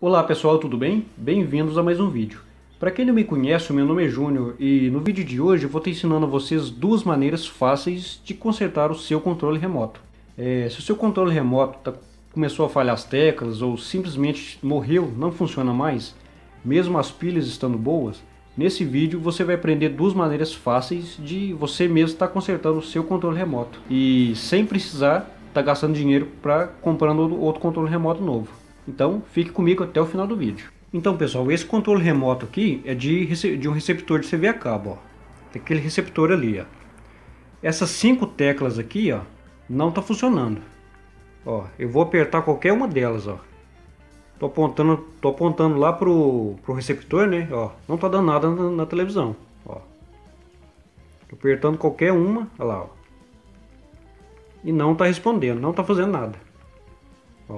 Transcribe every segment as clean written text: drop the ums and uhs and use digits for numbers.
Olá pessoal, tudo bem? Bem-vindos a mais um vídeo. Para quem não me conhece, o meu nome é Júnior e no vídeo de hoje eu vou estar ensinando a vocês duas maneiras fáceis de consertar o seu controle remoto. Se o seu controle remoto começou a falhar as teclas ou simplesmente morreu, não funciona mais, mesmo as pilhas estando boas, nesse vídeo você vai aprender duas maneiras fáceis de você mesmo estar consertando o seu controle remoto e sem precisar estar gastando dinheiro para comprando outro controle remoto novo. Então fique comigo até o final do vídeo. Então pessoal, esse controle remoto aqui é de um receptor de CV a cabo, ó. Tem aquele receptor ali, ó. Essas 5 teclas aqui, ó, não tá funcionando. Ó, eu vou apertar qualquer uma delas, ó. Tô apontando lá pro receptor, né? Ó, não tá dando nada na televisão, ó. Tô apertando qualquer uma, olha lá, ó. E não tá respondendo, não tá fazendo nada. Ó.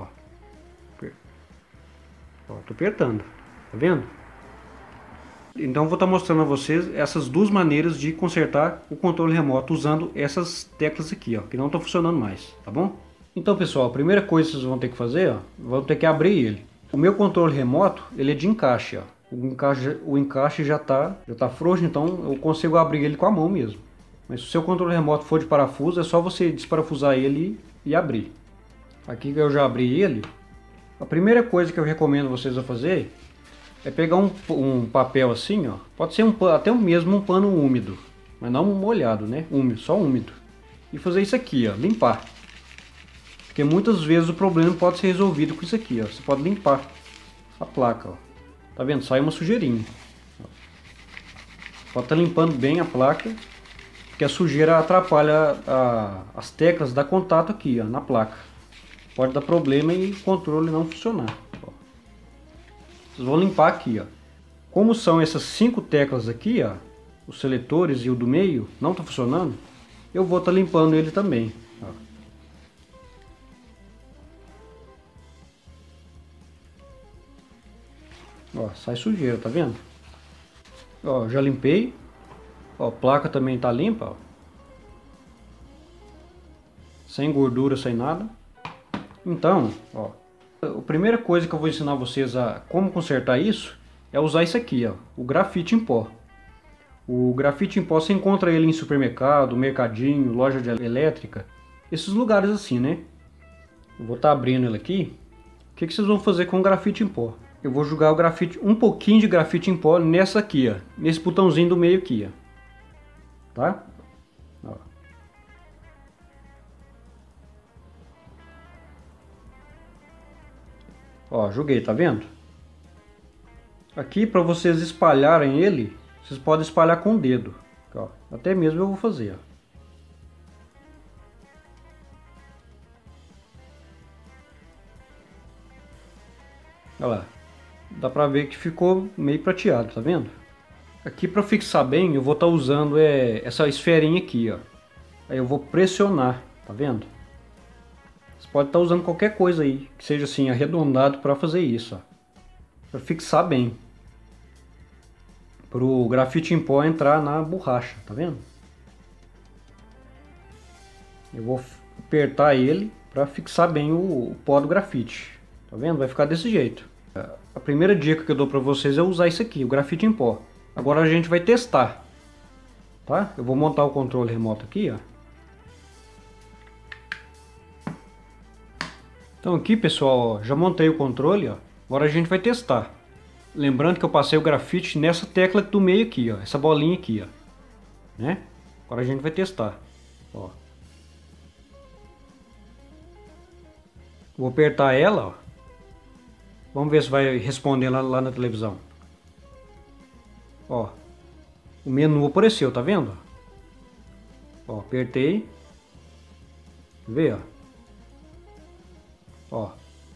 Ó, tô apertando, tá vendo? Então vou estar mostrando a vocês essas duas maneiras de consertar o controle remoto usando essas teclas aqui, ó, que não estão funcionando mais, tá bom? Então pessoal, a primeira coisa que vocês vão ter que fazer, ó, vão ter que abrir ele. O meu controle remoto, ele é de encaixe, ó. O encaixe já tá frouxo, então eu consigo abrir ele com a mão mesmo. Mas se o seu controle remoto for de parafuso, é só você desparafusar ele e abrir. Aqui que eu já abri ele. A primeira coisa que eu recomendo vocês a fazer é pegar um papel assim, ó. Pode ser até mesmo um pano úmido, mas não molhado, né? Úmido, só úmido. E fazer isso aqui, ó, limpar. Porque muitas vezes o problema pode ser resolvido com isso aqui, ó. Você pode limpar a placa, ó. Tá vendo? Sai uma sujeirinha. Pode estar limpando bem a placa, porque a sujeira atrapalha as teclas da contato aqui, ó, na placa. Pode dar problema e o controle não funcionar. Ó. Vocês vão limpar aqui, ó. Como são essas 5 teclas aqui, ó, os seletores e o do meio não tá funcionando, eu vou estar limpando ele também. Ó, sai sujeira, tá vendo? Ó, já limpei. Ó, a placa também tá limpa, ó. Sem gordura, sem nada. Então, ó, a primeira coisa que eu vou ensinar vocês a como consertar isso é usar isso aqui, ó, o grafite em pó. O grafite em pó você encontra ele em supermercado, mercadinho, loja de elétrica, esses lugares assim, né? Eu vou estar abrindo ele aqui. O que vocês vão fazer com o grafite em pó? Eu vou jogar o grafite, um pouquinho de grafite em pó nessa aqui, ó, nesse botãozinho do meio aqui, ó, tá? Ó. Ó, joguei, tá vendo? Aqui para vocês espalharem ele, vocês podem espalhar com o dedo. Ó, até mesmo eu vou fazer, ó. Olha lá. Dá pra ver que ficou meio prateado, tá vendo? Aqui para fixar bem, eu vou estar usando essa esferinha aqui, ó. Aí eu vou pressionar, tá vendo? Você pode estar usando qualquer coisa aí, que seja assim, arredondado para fazer isso, ó. Para fixar bem. Para o grafite em pó entrar na borracha, tá vendo? Eu vou apertar ele para fixar bem o pó do grafite. Tá vendo? Vai ficar desse jeito. A primeira dica que eu dou para vocês é usar isso aqui, o grafite em pó. Agora a gente vai testar. Tá? Eu vou montar o controle remoto aqui, ó. Então aqui pessoal, ó, já montei o controle, ó. Agora a gente vai testar. Lembrando que eu passei o grafite nessa tecla do meio aqui, ó, essa bolinha aqui, ó, né? Agora a gente vai testar, ó. Vou apertar ela, ó. Vamos ver se vai responder lá na televisão. Ó, o menu apareceu, tá vendo? Ó, apertei. Vê, ó. Ó,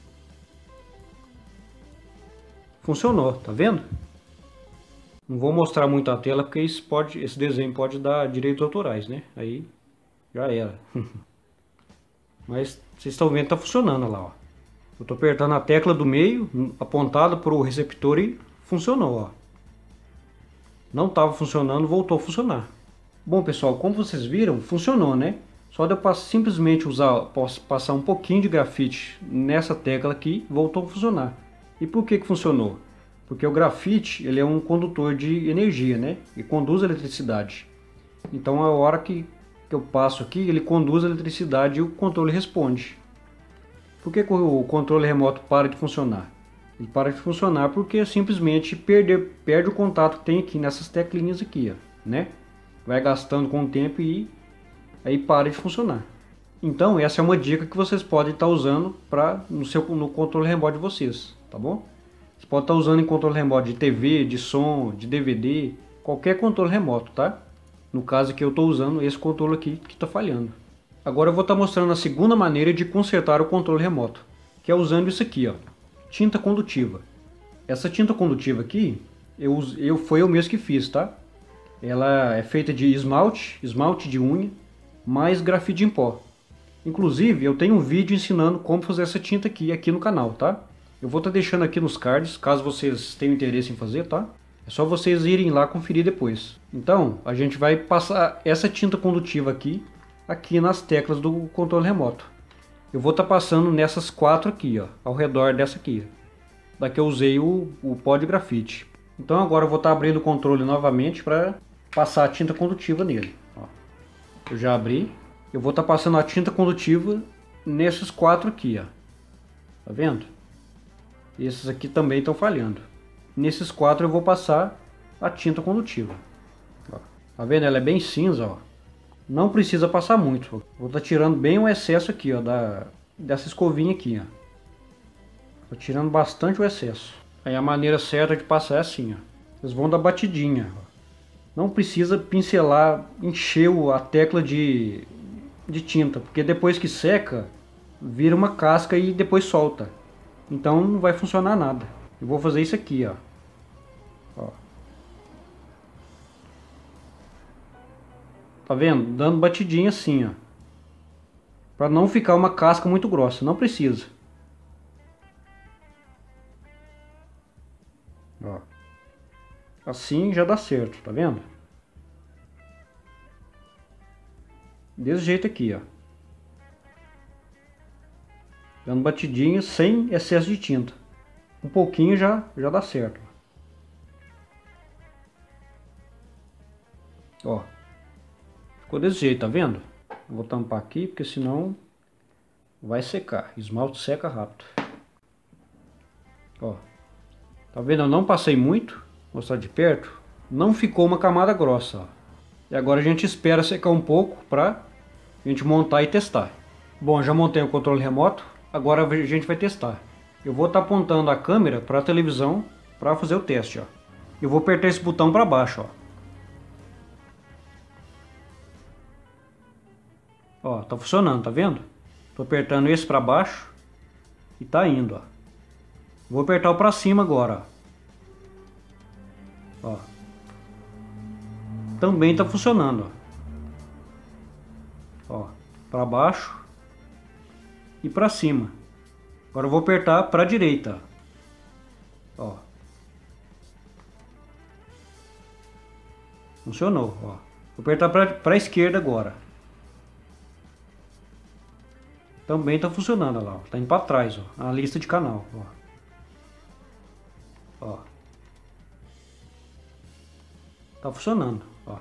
funcionou, tá vendo? Não vou mostrar muito a tela porque esse desenho pode dar direitos autorais, né? Aí já era. Mas vocês estão vendo que tá funcionando lá, ó. Eu tô apertando a tecla do meio, apontada para o receptor e funcionou, ó. Não estava funcionando, voltou a funcionar. Bom pessoal, como vocês viram, funcionou, né? Só de eu simplesmente passar um pouquinho de grafite nessa tecla aqui, voltou a funcionar. E por que funcionou? Porque o grafite ele é um condutor de energia, né? E conduz a eletricidade. Então a hora que eu passo aqui, ele conduz a eletricidade e o controle responde. Por que o controle remoto para de funcionar? Ele para de funcionar porque simplesmente perde o contato que tem aqui nessas teclinhas aqui, ó, né? Vai gastando com o tempo e aí para de funcionar. Então essa é uma dica que vocês podem estar usando no controle remoto de vocês, tá bom? Você pode estar usando em controle remoto de TV, de som, de DVD, qualquer controle remoto, tá? No caso que eu estou usando esse controle aqui que está falhando. Agora eu vou estar mostrando a segunda maneira de consertar o controle remoto, que é usando isso aqui, ó, tinta condutiva. Essa tinta condutiva aqui, foi eu mesmo que fiz, tá? Ela é feita de esmalte de unha, mais grafite em pó. Inclusive, eu tenho um vídeo ensinando como fazer essa tinta aqui no canal, tá? Eu vou estar deixando aqui nos cards, caso vocês tenham interesse em fazer, tá? É só vocês irem lá conferir depois. Então, a gente vai passar essa tinta condutiva aqui nas teclas do controle remoto. Eu vou estar passando nessas 4 aqui, ó, ao redor dessa aqui. Daqui eu usei o pó de grafite. Então agora eu vou estar abrindo o controle novamente para passar a tinta condutiva nele. Ó, eu já abri. Eu vou estar passando a tinta condutiva nesses 4 aqui, ó. Tá vendo? Esses aqui também estão falhando. Nesses 4 eu vou passar a tinta condutiva. Ó, tá vendo? Ela é bem cinza, ó. Não precisa passar muito. Vou estar tirando bem o excesso aqui, ó, dessa escovinha aqui, ó. Tô tirando bastante o excesso. Aí a maneira certa de passar é assim, ó. Vocês vão dar batidinha, ó. Não precisa pincelar, encher a tecla de tinta, porque depois que seca, vira uma casca e depois solta. Então não vai funcionar nada. Eu vou fazer isso aqui, ó. Ó. Tá vendo? Dando batidinha assim, ó. Para não ficar uma casca muito grossa. Não precisa. Ó. Assim já dá certo, tá vendo? Desse jeito aqui, ó. Dando batidinha sem excesso de tinta. Um pouquinho já dá certo. Ó. Ficou desse jeito, tá vendo? Vou tampar aqui, porque senão vai secar. Esmalte seca rápido. Ó. Tá vendo? Eu não passei muito. Vou mostrar de perto. Não ficou uma camada grossa, ó. E agora a gente espera secar um pouco pra gente montar e testar. Bom, já montei o controle remoto. Agora a gente vai testar. Eu vou estar apontando a câmera para a televisão para fazer o teste, ó. Eu vou apertar esse botão para baixo, ó. Ó, tá funcionando, tá vendo? Tô apertando esse para baixo e tá indo, ó. Vou apertar o para cima agora, ó. Ó. Também tá funcionando, ó. Ó, para baixo e para cima. Agora eu vou apertar para a direita, ó. Funcionou, ó. Vou apertar para a esquerda agora. Também está funcionando, olha lá, ó. Tá indo para trás, ó, a lista de canal, ó. Ó. Tá funcionando, ó.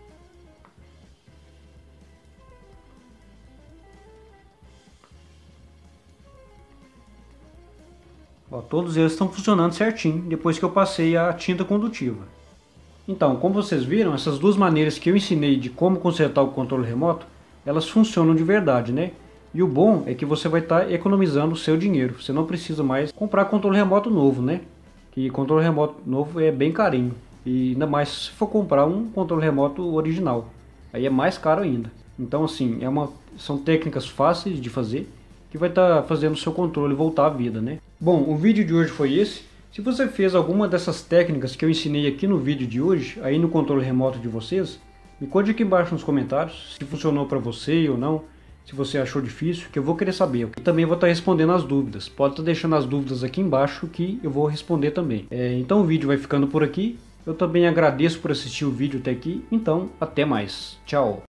Ó, todos eles estão funcionando certinho depois que eu passei a tinta condutiva. Então, como vocês viram, essas duas maneiras que eu ensinei de como consertar o controle remoto, elas funcionam de verdade, né? E o bom é que você vai estar economizando o seu dinheiro. Você não precisa mais comprar controle remoto novo, né? Que controle remoto novo é bem carinho. E ainda mais se for comprar um controle remoto original. Aí é mais caro ainda. Então assim, são técnicas fáceis de fazer, que vai estar fazendo o seu controle voltar à vida, né? Bom, o vídeo de hoje foi esse. Se você fez alguma dessas técnicas que eu ensinei aqui no vídeo de hoje, aí no controle remoto de vocês, me conte aqui embaixo nos comentários se funcionou para você ou não, se você achou difícil, que eu vou querer saber. E também vou estar respondendo as dúvidas. Pode estar deixando as dúvidas aqui embaixo que eu vou responder também. Então o vídeo vai ficando por aqui. Eu também agradeço por assistir o vídeo até aqui. Então, até mais. Tchau!